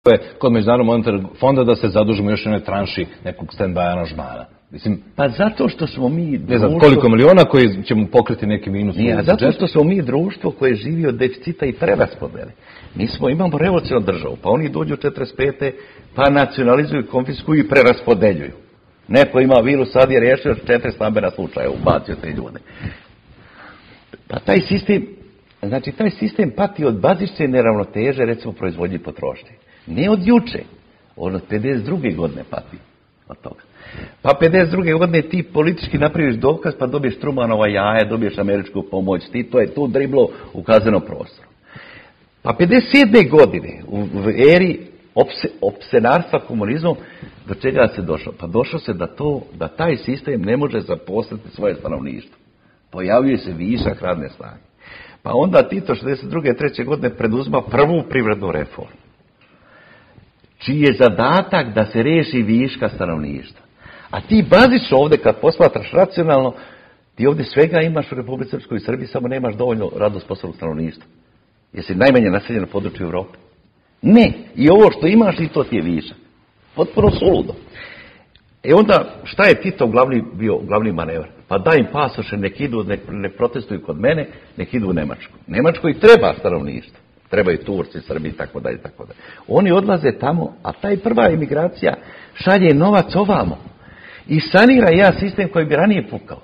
kod Međunarodnog monetarnog fonda da se zadužimo još jednoj tranši nekog stand-by aranžmana. Mislim, pa zato što smo mi društvo... Ne znam koliko miliona koji ćemo pokriti neki minus. Nije, zato što smo mi društvo koje živi od deficita i preraspodele. Imamo revolucionarnu državu, pa oni dođu 45. pa nacionalizuju, konfiskuju i preraspodeljuju. Neko ima vilu, sad je rješio 4 stambena slučaja, ubacio te ljude. Pa taj sistem pati od bazične neravnoteže, recimo proizvodnje i potrošnje. Ne od juče, od 52. godine pati od toga. Pa 52. godine ti politički napraviš dokaz, pa dobiješ Trumanova jaja, dobiješ američku pomoć, ti to je tu driblo u kaznenom prostoru. Pa 57. godine, u eri opsenarstva komunizmom, do čega se došlo? Pa došlo se da taj sistem ne može zaposliti svoje stanovništvo. Pojavljuje se višak radne snage. Pa onda Tito 62. 3. godine preduzma prvu privrednu reformu, čiji je zadatak da se riješi viška stanovništva. A ti bazično ovdje, kad posmatraš racionalno, ti ovdje svega imaš u Republici Srpskoj i Srbiji, samo nemaš dovoljno radno sposobnog stanovništva. Jesi najmanje naseljeno područje u Europi? Ne. I ovo što imaš, i to ti je višak. Potpuno suludo. Onda, šta je Tito bio glavni manevar? Pa daj im pasoše, nek idu, ne protestuju kod mene, nek idu u Nemačku. Nemačkoj treba stanovništvo. Trebaju Turci, Srbi, i tako dalje, tako dalje. Oni odlaze tamo, a taj prva emigracija šalje novac ovamo. I sanira jedan sistem koji bi ranije pukao.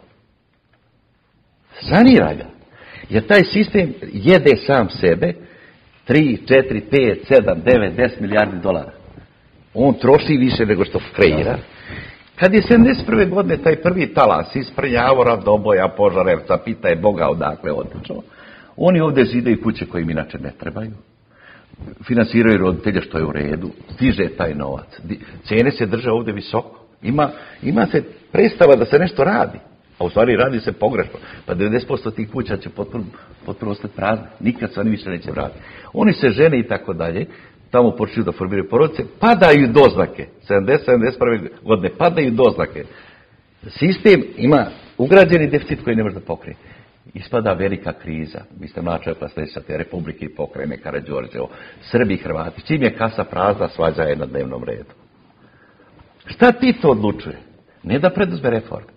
Sanira ga. Jer taj sistem jede sam sebe 3, 4, 5, 7, 9, 10 milijardi dolara. On troši više nego što kreira. Kad je 71. godine taj prvi talas ispred Javora, Doboja, Požarevca, pitaj Boga odakle otišao, oni ovdje zidaju kuće koje im inače ne trebaju. Finansiraju roditelje, što je u redu. Stiže taj novac. Cijene se drže ovdje visoko. Ima se predstava da se nešto radi. A u stvari radi se pogrešno. Pa 90% tih kuća će potpuno ostati prazne. Nikad se oni više neće vratiti. Oni se žene i tako dalje. Tamo počinju da formiraju porodice. Padaju doznake. 70-71. godine padaju doznake. Sistem ima ugrađeni deficit koji ne može da pokrije. Ispada velika kriza. Vi ste mlad čovjek, pa ste te republike i pokrajine, Karađorđevo, Srbi i Hrvati. Čim je kasa prazna, svađa je na dnevnom redu. Šta Tito odlučuje? Ne da preduzme reforme.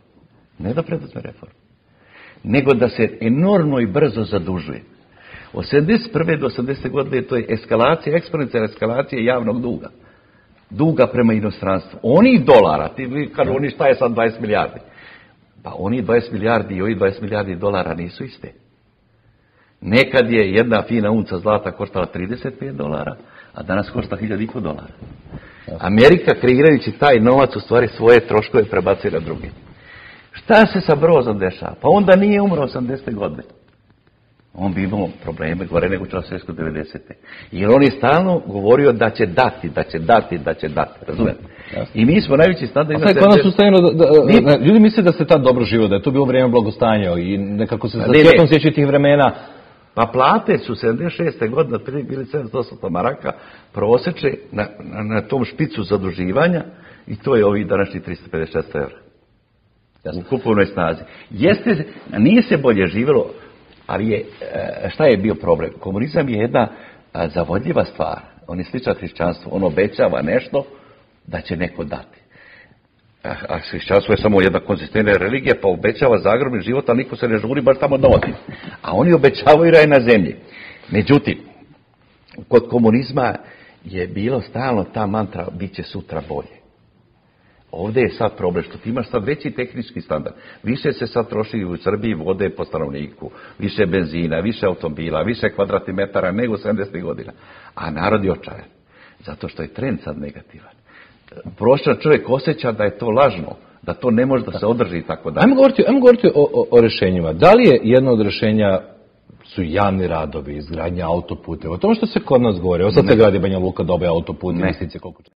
Nego da se enormno i brzo zadužuje. Od 71. do 80. godine to je eskalacija, eksponencijalna eskalacija javnog duga. Duga prema inostranstvu. Oni dolara, kažu oni šta je sad 20 milijardi? Pa oni 20 milijardi i ovi 20 milijardi dolara nisu iste. Nekad je jedna fina unca zlata koštala $35, a danas košta $1.500. Amerika, kreirajući taj novac, u stvari svoje troškove prebacuje na druge. Šta se sa Brozom dešava? Pa onda nije umro 80. godine. On bi imao probleme gore nego Čaušesku 90. Jer on je stalno govorio da će dati. Razumete? I mi smo najveći standard... Ljudi misle da se tad dobro živo, da je to bilo vrijeme blagostanja i nekako se za svijetom sjećaju tih vremena. Pa plate su 76. godine bili 780 maraka proseče na tom špicu zaduživanja i to je ovih današnjih 356 evra. U kupovnoj snazi. Nije se bolje živjelo, ali šta je bio problem? Komunizam je jedna zavodljiva stvar. On je sličan hrišćanstvu. On obećava nešto da će neko dati. A hrišćanstvo je samo jedna konzistentna religija, pa obećava zagrobni život, ali niko se ne žuri baš tamo dovodi. A oni obećavaju raj na zemlji. Međutim, kod komunizma je bilo stalno ta mantra bit će sutra bolje. Ovdje je sad problem što ti imaš sad veći tehnički standard. Više se sad troši u Srbiji vode po stanovniku, više benzina, više automobila, više kvadratnih metara nego 70. godina. A narod je očajan. Zato što je trend sad negativan. Prosječan čovjek osjeća da je to lažno, da to ne može da se održi i tako dalje. Ajmo govoriti o rješenjima. Da li je jedno od rješenja su javni radovi, izgradnja autoputeva? O tome što se kod nas govori. Evo sad se gradi Banja Luka, dobe autoput, investicije koliko